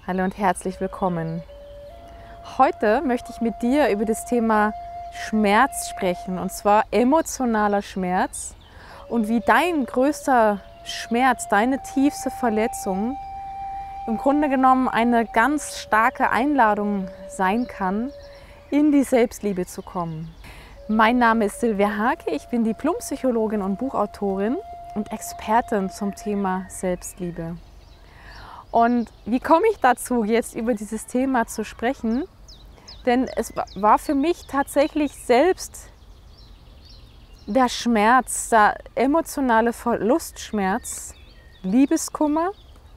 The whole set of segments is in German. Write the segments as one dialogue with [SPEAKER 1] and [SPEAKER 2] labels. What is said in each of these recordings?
[SPEAKER 1] Hallo und herzlich willkommen. Heute möchte ich mit dir über das Thema Schmerz sprechen, und zwar emotionaler Schmerz und wie dein größter Schmerz, deine tiefste Verletzung im Grunde genommen eine ganz starke Einladung sein kann, in die Selbstliebe zu kommen. Mein Name ist Silvia Hake, ich bin Diplompsychologin und Buchautorin und Expertin zum Thema Selbstliebe. Und wie komme ich dazu, jetzt über dieses Thema zu sprechen? Denn es war für mich tatsächlich selbst der Schmerz, der emotionale Verlustschmerz, Liebeskummer,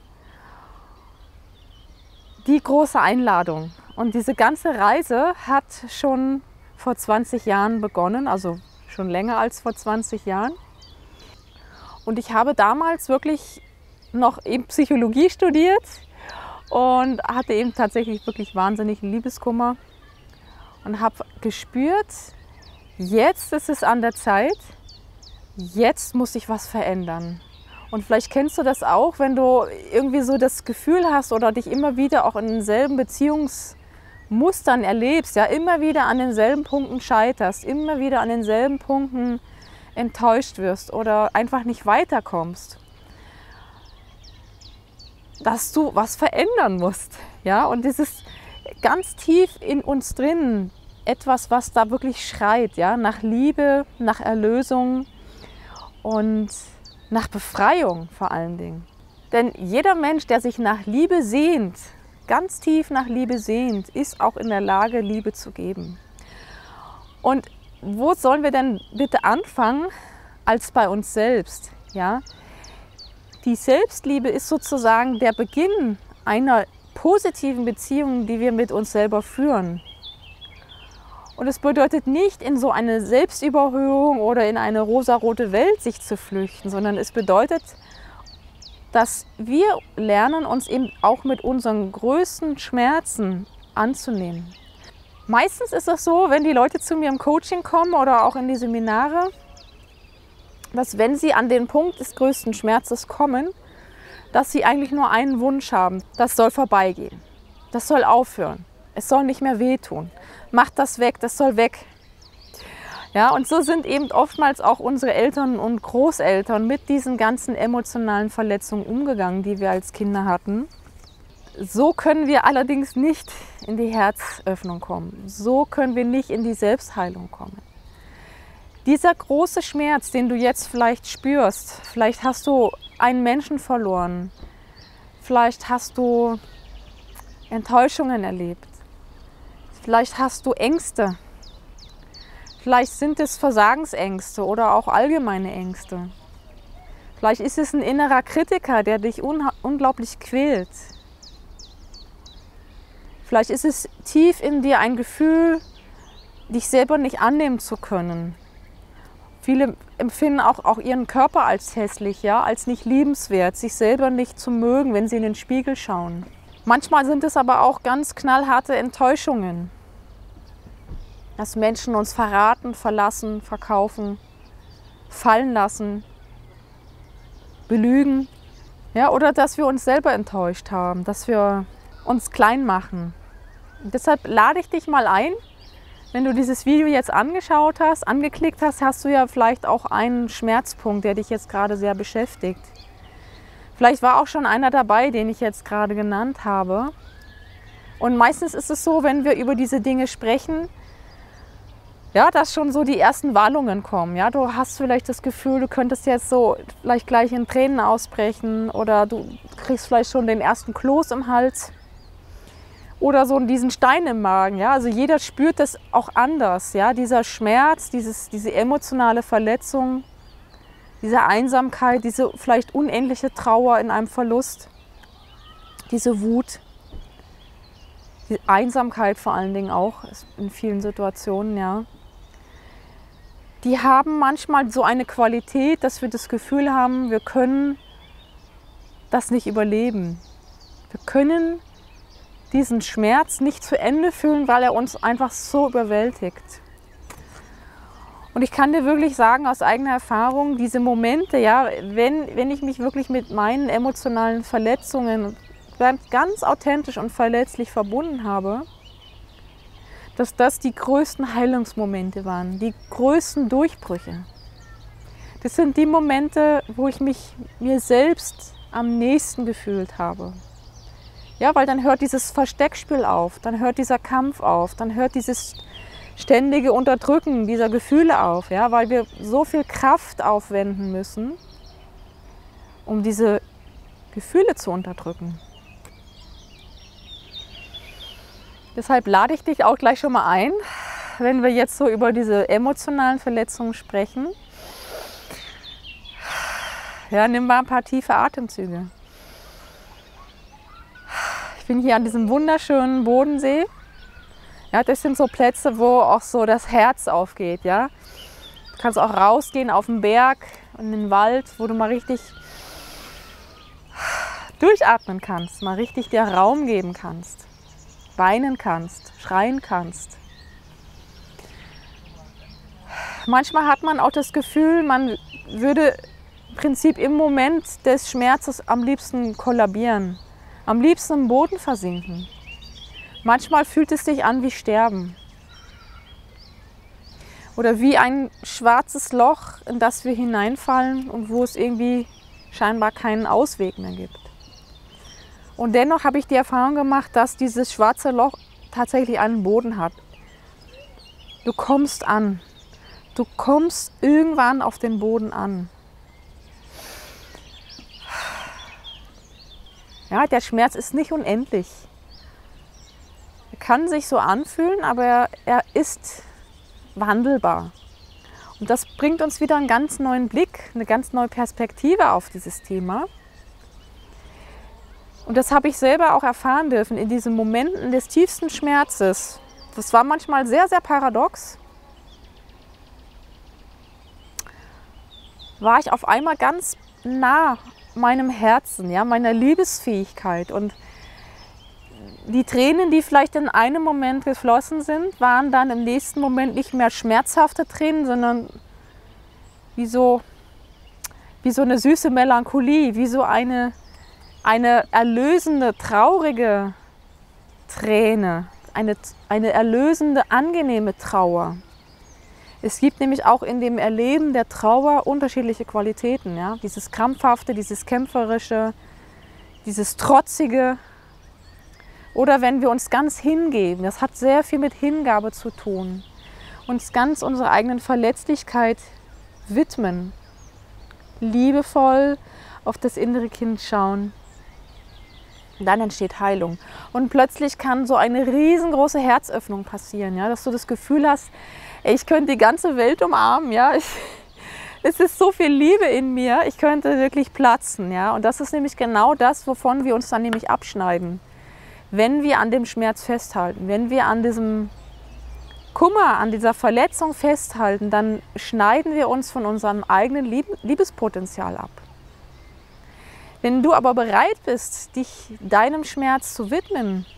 [SPEAKER 1] die große Einladung. Und diese ganze Reise hat schon vor 20 Jahren begonnen, also schon länger als vor 20 Jahren. Und ich habe damals wirklich noch eben Psychologie studiert und hatte eben tatsächlich wirklich wahnsinnigen Liebeskummer und habe gespürt, jetzt ist es an der Zeit, jetzt muss sich was verändern. Und vielleicht kennst du das auch, wenn du irgendwie so das Gefühl hast oder dich immer wieder auch in denselben Beziehungsmustern erlebst, ja, immer wieder an denselben Punkten scheiterst, immer wieder an denselben Punkten enttäuscht wirst oder einfach nicht weiterkommst, dass du was verändern musst. Ja? Und das ist ganz tief in uns drin etwas, was da wirklich schreit, ja? Nach Liebe, nach Erlösung und nach Befreiung vor allen Dingen. Denn jeder Mensch, der sich nach Liebe sehnt, ganz tief nach Liebe sehnt, ist auch in der Lage, Liebe zu geben. Und wo sollen wir denn bitte anfangen, als bei uns selbst? Ja? Die Selbstliebe ist sozusagen der Beginn einer positiven Beziehung, die wir mit uns selber führen. Und es bedeutet nicht, in so eine Selbstüberhöhung oder in eine rosarote Welt sich zu flüchten, sondern es bedeutet, dass wir lernen, uns eben auch mit unseren größten Schmerzen anzunehmen. Meistens ist es so, wenn die Leute zu mir im Coaching kommen oder auch in die Seminare, dass wenn sie an den Punkt des größten Schmerzes kommen, dass sie eigentlich nur einen Wunsch haben. Das soll vorbeigehen. Das soll aufhören. Es soll nicht mehr wehtun. Macht das weg, das soll weg. Ja, und so sind eben oftmals auch unsere Eltern und Großeltern mit diesen ganzen emotionalen Verletzungen umgegangen, die wir als Kinder hatten. So können wir allerdings nicht in die Herzöffnung kommen. So können wir nicht in die Selbstheilung kommen. Dieser große Schmerz, den du jetzt vielleicht spürst, vielleicht hast du einen Menschen verloren, vielleicht hast du Enttäuschungen erlebt, vielleicht hast du Ängste, vielleicht sind es Versagensängste oder auch allgemeine Ängste. Vielleicht ist es ein innerer Kritiker, der dich unglaublich quält. Vielleicht ist es tief in dir ein Gefühl, dich selber nicht annehmen zu können. Viele empfinden auch ihren Körper als hässlich, ja, als nicht liebenswert, sich selber nicht zu mögen, wenn sie in den Spiegel schauen. Manchmal sind es aber auch ganz knallharte Enttäuschungen, dass Menschen uns verraten, verlassen, verkaufen, fallen lassen, belügen, ja, oder dass wir uns selber enttäuscht haben, dass wir uns klein machen. Und deshalb lade ich dich mal ein. Wenn du dieses Video jetzt angeschaut hast, angeklickt hast, hast du ja vielleicht auch einen Schmerzpunkt, der dich jetzt gerade sehr beschäftigt. Vielleicht war auch schon einer dabei, den ich jetzt gerade genannt habe. Und meistens ist es so, wenn wir über diese Dinge sprechen, ja, dass schon so die ersten Wallungen kommen. Ja, du hast vielleicht das Gefühl, du könntest jetzt so vielleicht gleich in Tränen ausbrechen oder du kriegst vielleicht schon den ersten Kloß im Hals. Oder so diesen Stein im Magen. Ja? Also jeder spürt das auch anders. Ja? Dieser Schmerz, diese emotionale Verletzung, diese Einsamkeit, diese vielleicht unendliche Trauer in einem Verlust, diese Wut, die Einsamkeit vor allen Dingen auch in vielen Situationen. Ja? Die haben manchmal so eine Qualität, dass wir das Gefühl haben, wir können das nicht überleben. Wir können diesen Schmerz nicht zu Ende fühlen, weil er uns einfach so überwältigt. Und ich kann dir wirklich sagen, aus eigener Erfahrung, diese Momente, ja, wenn ich mich wirklich mit meinen emotionalen Verletzungen ganz authentisch und verletzlich verbunden habe, dass das die größten Heilungsmomente waren, die größten Durchbrüche. Das sind die Momente, wo ich mich mir selbst am nächsten gefühlt habe. Ja, weil dann hört dieses Versteckspiel auf, dann hört dieser Kampf auf, dann hört dieses ständige Unterdrücken dieser Gefühle auf, ja, weil wir so viel Kraft aufwenden müssen, um diese Gefühle zu unterdrücken. Deshalb lade ich dich auch gleich schon mal ein, wenn wir jetzt so über diese emotionalen Verletzungen sprechen. Ja, nimm mal ein paar tiefe Atemzüge. Ich bin hier an diesem wunderschönen Bodensee. Ja, das sind so Plätze, wo auch so das Herz aufgeht. Ja? Du kannst auch rausgehen auf den Berg und in den Wald, wo du mal richtig durchatmen kannst, mal richtig dir Raum geben kannst, weinen kannst, schreien kannst. Manchmal hat man auch das Gefühl, man würde im Prinzip im Moment des Schmerzes am liebsten kollabieren, am liebsten im Boden versinken. Manchmal fühlt es sich an wie Sterben oder wie ein schwarzes Loch, in das wir hineinfallen und wo es irgendwie scheinbar keinen Ausweg mehr gibt. Und dennoch habe ich die Erfahrung gemacht, dass dieses schwarze Loch tatsächlich einen Boden hat. Du kommst an. Du kommst irgendwann auf den Boden an. Ja, der Schmerz ist nicht unendlich. Er kann sich so anfühlen, aber er ist wandelbar. Und das bringt uns wieder einen ganz neuen Blick, eine ganz neue Perspektive auf dieses Thema. Und das habe ich selber auch erfahren dürfen in diesen Momenten des tiefsten Schmerzes. Das war manchmal sehr, sehr paradox. War ich auf einmal ganz nah meinem Herzen, ja, meiner Liebesfähigkeit. Und die Tränen, die vielleicht in einem Moment geflossen sind, waren dann im nächsten Moment nicht mehr schmerzhafte Tränen, sondern wie so eine süße Melancholie, wie so eine erlösende, traurige Träne, eine erlösende, angenehme Trauer. Es gibt nämlich auch in dem Erleben der Trauer unterschiedliche Qualitäten. Ja? Dieses Krampfhafte, dieses Kämpferische, dieses Trotzige. Oder wenn wir uns ganz hingeben, das hat sehr viel mit Hingabe zu tun, uns ganz unserer eigenen Verletzlichkeit widmen, liebevoll auf das innere Kind schauen. Dann entsteht Heilung. Und plötzlich kann so eine riesengroße Herzöffnung passieren, ja? Dass du das Gefühl hast, ey, ich könnte die ganze Welt umarmen. Ja? Es ist so viel Liebe in mir, ich könnte wirklich platzen. Ja? Und das ist nämlich genau das, wovon wir uns dann nämlich abschneiden. Wenn wir an dem Schmerz festhalten, wenn wir an diesem Kummer, an dieser Verletzung festhalten, dann schneiden wir uns von unserem eigenen Liebespotenzial ab. Wenn du aber bereit bist, dich deinem Schmerz zu widmen,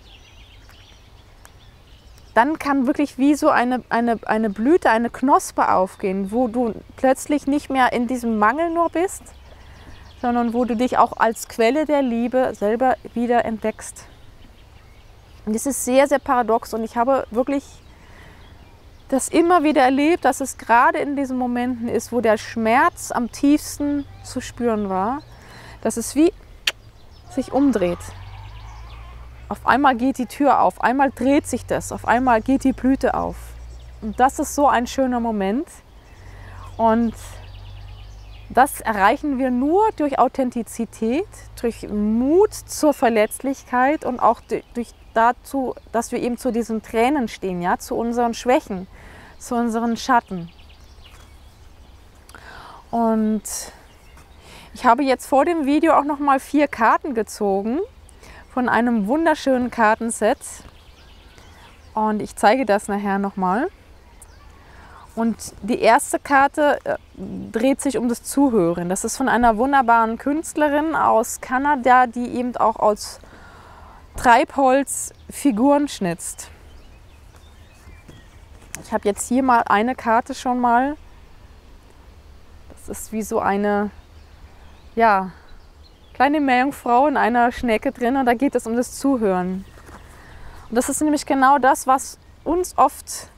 [SPEAKER 1] dann kann wirklich wie so eine Blüte, eine Knospe aufgehen, wo du plötzlich nicht mehr in diesem Mangel nur bist, sondern wo du dich auch als Quelle der Liebe selber wieder entdeckst. Und das ist sehr, sehr paradox und ich habe wirklich das immer wieder erlebt, dass es gerade in diesen Momenten ist, wo der Schmerz am tiefsten zu spüren war, dass es wie sich umdreht. Auf einmal geht die Tür auf, einmal dreht sich das, auf einmal geht die Blüte auf. Und das ist so ein schöner Moment. Und das erreichen wir nur durch Authentizität, durch Mut zur Verletzlichkeit und auch durch dazu, dass wir eben zu diesen Tränen stehen, ja, zu unseren Schwächen, zu unseren Schatten. Und ich habe jetzt vor dem Video auch noch mal 4 Karten gezogen von einem wunderschönen Kartenset. Und ich zeige das nachher noch mal. Und die erste Karte dreht sich um das Zuhören. Das ist von einer wunderbaren Künstlerin aus Kanada, die eben auch aus Treibholz Figuren schnitzt. Ich habe jetzt hier mal eine Karte schon mal. Das ist wie so eine, ja, kleine Meerjungfrau in einer Schnecke drin und da geht es um das Zuhören. Und das ist nämlich genau das, was uns oft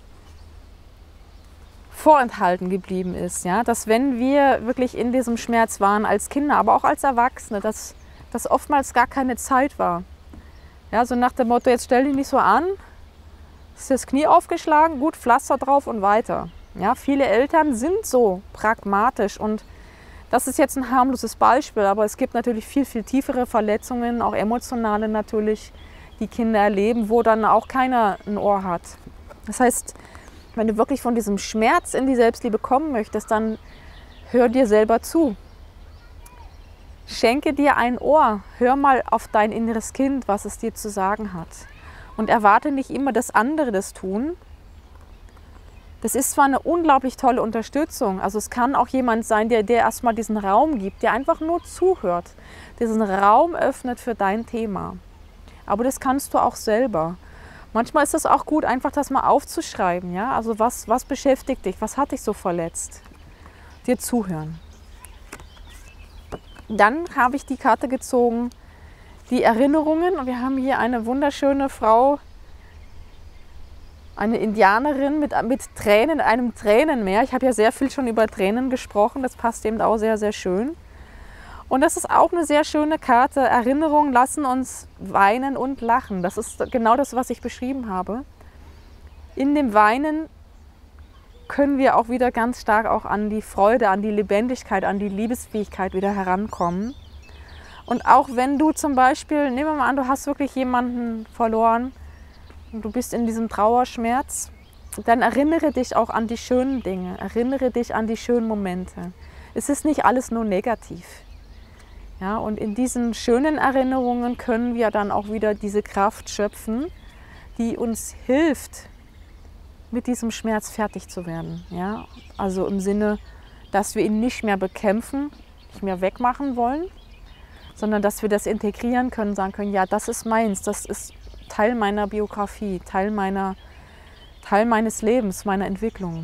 [SPEAKER 1] vorenthalten geblieben ist. Ja? Dass wenn wir wirklich in diesem Schmerz waren als Kinder, aber auch als Erwachsene, dass das oftmals gar keine Zeit war. Ja, so nach dem Motto, jetzt stell dich nicht so an, ist das Knie aufgeschlagen, gut, Pflaster drauf und weiter. Ja, viele Eltern sind so pragmatisch und das ist jetzt ein harmloses Beispiel, aber es gibt natürlich viel, viel tiefere Verletzungen, auch emotionale natürlich, die Kinder erleben, wo dann auch keiner ein Ohr hat. Das heißt, wenn du wirklich von diesem Schmerz in die Selbstliebe kommen möchtest, dann hör dir selber zu. Schenke dir ein Ohr, hör mal auf dein inneres Kind, was es dir zu sagen hat. Und erwarte nicht immer, dass andere das tun. Das ist zwar eine unglaublich tolle Unterstützung, also es kann auch jemand sein, der erstmal diesen Raum gibt, der einfach nur zuhört, diesen Raum öffnet für dein Thema. Aber das kannst du auch selber. Manchmal ist es auch gut, einfach das mal aufzuschreiben. Ja? Also was beschäftigt dich, was hat dich so verletzt? Dir zuhören. Dann habe ich die Karte gezogen, die Erinnerungen. Und wir haben hier eine wunderschöne Frau, eine Indianerin mit Tränen, einem Tränenmeer. Ich habe ja sehr viel schon über Tränen gesprochen, das passt eben auch sehr, sehr schön. Und das ist auch eine sehr schöne Karte. Erinnerungen lassen uns weinen und lachen. Das ist genau das, was ich beschrieben habe. In dem Weinen können wir auch wieder ganz stark auch an die Freude, an die Lebendigkeit, an die Liebesfähigkeit wieder herankommen. Und auch wenn du zum Beispiel, nehmen wir mal an, du hast wirklich jemanden verloren und du bist in diesem Trauerschmerz, dann erinnere dich auch an die schönen Dinge, erinnere dich an die schönen Momente. Es ist nicht alles nur negativ. Ja, und in diesen schönen Erinnerungen können wir dann auch wieder diese Kraft schöpfen, die uns hilft, mit diesem Schmerz fertig zu werden. Ja? Also im Sinne, dass wir ihn nicht mehr bekämpfen, nicht mehr wegmachen wollen, sondern dass wir das integrieren können, sagen können, ja, das ist meins, das ist Teil meiner Biografie, Teil meines Lebens, meiner Entwicklung.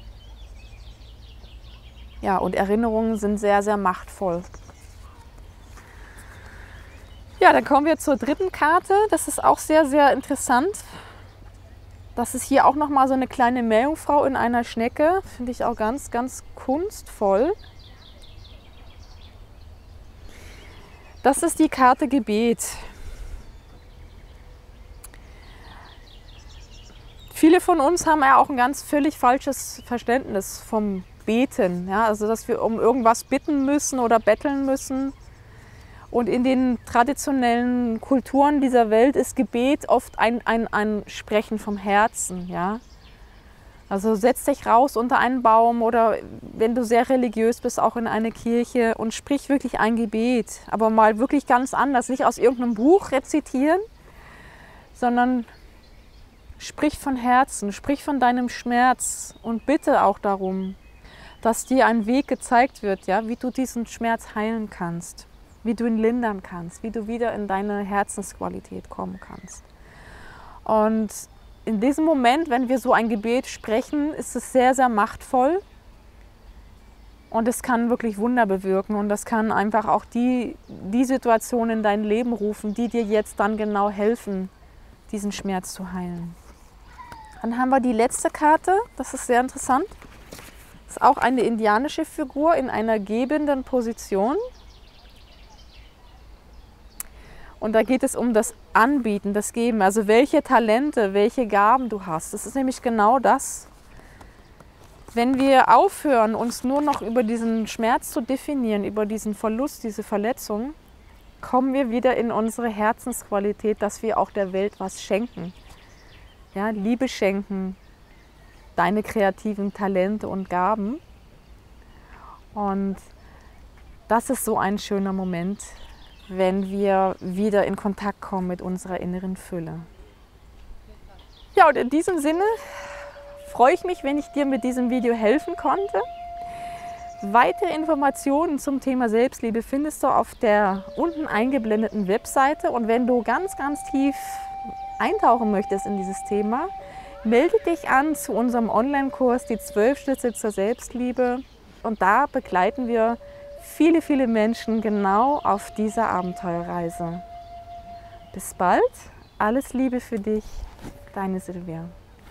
[SPEAKER 1] Ja, und Erinnerungen sind sehr, sehr machtvoll. Ja, dann kommen wir zur dritten Karte. Das ist auch sehr, sehr interessant. Das ist hier auch nochmal so eine kleine Meerjungfrau in einer Schnecke. Finde ich auch ganz, ganz kunstvoll. Das ist die Karte Gebet. Viele von uns haben ja auch ein ganz völlig falsches Verständnis vom Beten. Ja, also, dass wir um irgendwas bitten müssen oder betteln müssen. Und in den traditionellen Kulturen dieser Welt ist Gebet oft ein Sprechen vom Herzen. Ja? Also setz dich raus unter einen Baum oder wenn du sehr religiös bist, auch in eine Kirche und sprich wirklich ein Gebet. Aber mal wirklich ganz anders, nicht aus irgendeinem Buch rezitieren, sondern sprich von Herzen, sprich von deinem Schmerz und bitte auch darum, dass dir ein Weg gezeigt wird, ja, wie du diesen Schmerz heilen kannst. Wie du ihn lindern kannst, wie du wieder in deine Herzensqualität kommen kannst. Und in diesem Moment, wenn wir so ein Gebet sprechen, ist es sehr, sehr machtvoll und es kann wirklich Wunder bewirken und das kann einfach auch die Situation in dein Leben rufen, die dir jetzt dann genau helfen, diesen Schmerz zu heilen. Dann haben wir die letzte Karte, das ist sehr interessant. Das ist auch eine indianische Figur in einer gebenden Position. Und da geht es um das Anbieten, das Geben, also welche Talente, welche Gaben du hast. Das ist nämlich genau das. Wenn wir aufhören, uns nur noch über diesen Schmerz zu definieren, über diesen Verlust, diese Verletzung, kommen wir wieder in unsere Herzensqualität, dass wir auch der Welt was schenken. Ja, Liebe schenken, deine kreativen Talente und Gaben. Und das ist so ein schöner Moment, wenn wir wieder in Kontakt kommen mit unserer inneren Fülle. Ja, und in diesem Sinne freue ich mich, wenn ich dir mit diesem Video helfen konnte. Weitere Informationen zum Thema Selbstliebe findest du auf der unten eingeblendeten Webseite. Und wenn du ganz, ganz tief eintauchen möchtest in dieses Thema, melde dich an zu unserem Online-Kurs, die 12 Schlüssel zur Selbstliebe. Und da begleiten wir viele, viele Menschen genau auf dieser Abenteuerreise. Bis bald, alles Liebe für dich, deine Silvia.